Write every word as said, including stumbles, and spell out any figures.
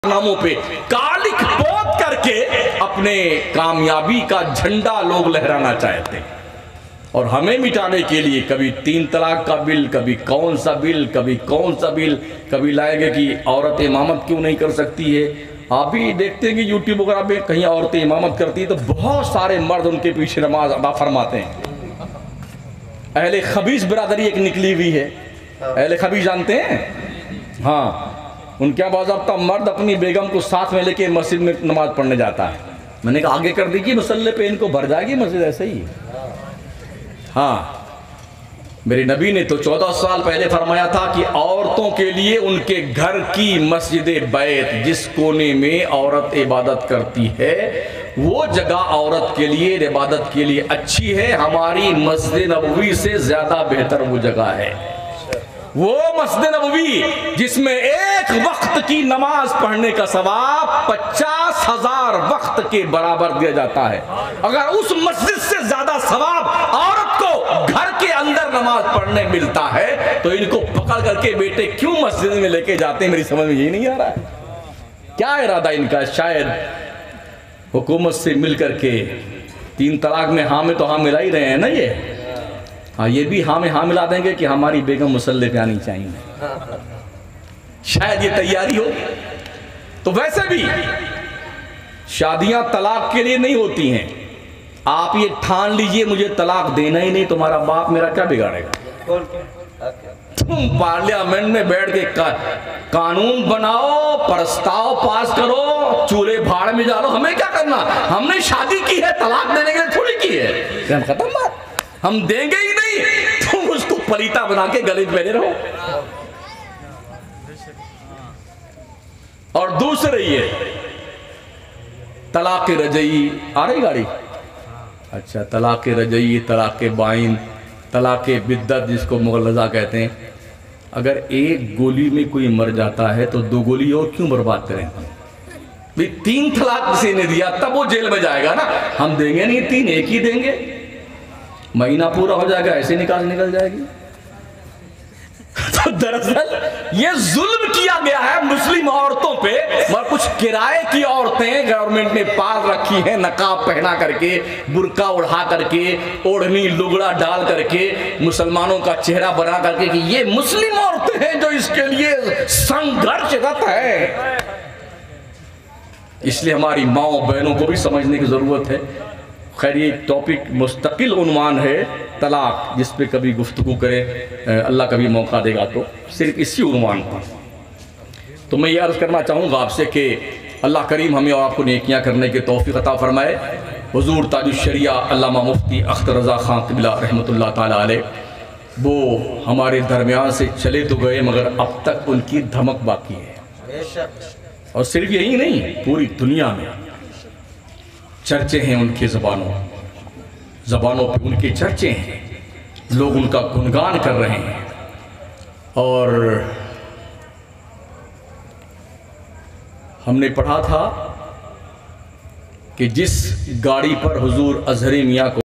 नामों पे कालिक पोत करके अपने कामयाबी का झंडा लोग लहराना चाहते हैं और हमें मिटाने के लिए कभी तीन तलाक का बिल, कभी कौन सा बिल, कभी कौन सा बिल, कभी लाएंगे कि औरत इमामत क्यों नहीं कर सकती है। आप भी देखते हैं कि यूट्यूब वगैरह में कहीं औरतें इमामत करती है तो बहुत सारे मर्द उनके पीछे नमाज अदा फरमाते हैं। अहले खबीस बिरादरी एक निकली हुई है, अहले खबीस जानते हैं, हाँ, उनके बाज़ाब्ता मर्द अपनी बेगम को साथ में लेके मस्जिद में नमाज पढ़ने जाता है। मैंने कहा आगे कर दीजिए मुसल्ले पे, इनको भर जाएगी मस्जिद ऐसे ही। हाँ, मेरे नबी ने तो चौदह साल पहले फरमाया था कि औरतों के लिए उनके घर की मस्जिद बैत, जिस कोने में औरत इबादत करती है वो जगह औरत के लिए इबादत के लिए अच्छी है। हमारी मस्जिद नबवी से ज़्यादा बेहतर वो जगह है, वो मस्जिद नबवी जिसमें एक वक्त की नमाज पढ़ने का सवाब पचास हजार वक्त के बराबर दिया जाता है। अगर उस मस्जिद से ज्यादा सवाब औरत को घर के अंदर नमाज पढ़ने मिलता है तो इनको पकड़ करके बेटे क्यों मस्जिद में लेके जाते हैं, मेरी समझ में यही नहीं आ रहा है। क्या इरादा इनका? शायद हुकूमत से मिल करके तीन तलाक में हाँ में तो हाँ मिला ही रहे हैं ना ये, हाँ ये भी हाँ में हाँ मिला देंगे कि हमारी बेगम मुसल्ले पे आनी चाहिए, शायद ये तैयारी हो। तो वैसे भी शादियां तलाक के लिए नहीं होती हैं। आप ये ठान लीजिए मुझे तलाक देना ही नहीं, तुम्हारा बाप मेरा क्या बिगाड़ेगा। तुम पार्लियामेंट में बैठ के का, कानून बनाओ, प्रस्ताव पास करो, चूल्हे भाड़ में डालो, हमें क्या करना। हमने शादी की है, तलाक देने के लिए थोड़ी की है। खत्म बात, हम देंगे ही नहीं, तुम उसको पलीता बना के गले में पहने रहो। और दूसरे ये तलाक रजई आ रही गाड़ी, अच्छा तलाक रजई, तलाक बाइन, तलाक बिद्दत जिसको मुगल्लज़ा कहते हैं। अगर एक गोली में कोई मर जाता है तो दो गोली और क्यों बर्बाद करें। भाई तीन तलाक किसी ने दिया तब वो जेल में जाएगा ना, हम देंगे नहीं, तीन एक ही देंगे, महीना पूरा हो जाएगा ऐसे निकाल निकल जाएगी। तो दरअसल ये जुल्म किया गया है मुस्लिम औरतों पे। मगर कुछ किराए की औरतें गवर्नमेंट ने पाल रखी हैं, नकाब पहना करके, बुर्का उड़ा करके, ओढ़नी लुगड़ा डाल करके, मुसलमानों का चेहरा बना करके कि ये मुस्लिम औरतें हैं जो इसके लिए संघर्षरत है। इसलिए हमारी माओ बहनों को भी समझने की जरूरत है। खैर ये टॉपिक मुस्तकिल उन्वान है तलाक, जिस पे कभी गुफ्तगू करें, अल्लाह कभी मौका देगा तो सिर्फ इसी उन्वान पर। तो मैं ये अर्ज़ करना चाहूँगा आपसे कि अल्लाह करीम हमें और आपको नेकियां करने की तौफीक अता फरमाए। हुजूर ताजुश्शरिया अल्लामा मुफ्ती अख्तर रज़ा ख़ान क़िबला रहमतुल्लाह ताला अलैह, वो हमारे दरमियान से चले तो गए मगर अब तक उनकी धमक बाकी है। और सिर्फ यही नहीं, पूरी दुनिया में चर्चे हैं उनकी ज़बानों ज़बानों पे उनके चर्चे हैं, लोग उनका गुणगान कर रहे हैं। और हमने पढ़ा था कि जिस गाड़ी पर हुजूर अज़हरी मियाँ को